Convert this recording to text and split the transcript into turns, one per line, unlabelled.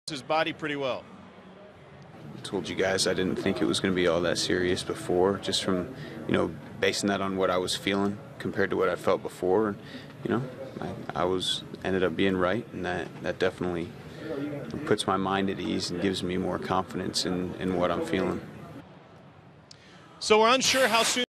his body pretty well.
I told you guys I didn't think it was going to be all that serious before, just from, basing that on what I was feeling compared to what I felt before. I ended up being right, and that definitely puts my mind at ease and gives me more confidence in what I'm feeling.
So we're unsure how soon